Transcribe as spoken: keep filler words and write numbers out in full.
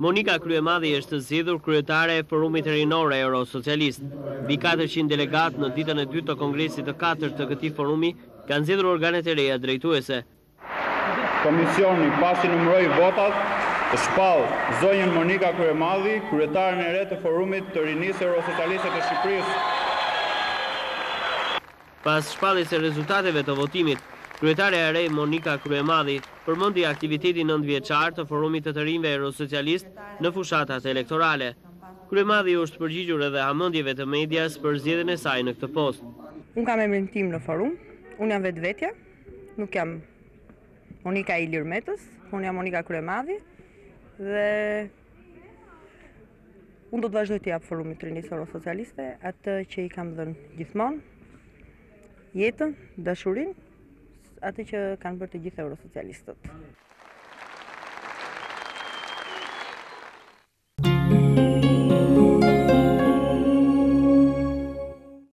Monika Kryemadhi është zgjedhur kryetare e Forumit Rinor Eurosocialist. Mbi katërqind delegat në ditën e dytë të kongresit të katërt të këtij forumi kanë zgjedhur organet e reja drejtuese. Komisioni pasi numëroi votat, e shpall zonjën Monika Kryemadhi, kryetaren e re të Forumit të Rinisë Eurosocialiste të Shqipërisë. Pas shpalljes së rezultateve të votimit, kryetare e re Monika Kryemadhi përmendi aktivitetin nëntëvjeçar të Forumit të të rinjve Eurosocialist në fushatat elektorale. Kryemadhi është përgjigjur edhe hamendjeve të medias për zgjedhjen e saj në këtë post. Unë kam emrin tim në forum, unë jam vetvetja, nuk jam Monika Ilir Metës, unë jam Monika Kryemadhi dhe unë do të vazhdoj të jap Forumit të Rinisë Eurosocialiste atë që i kam dhënë gjithmonë, jetën, dashurinë, atë që kanë bërë të gjithë eurosocialistët.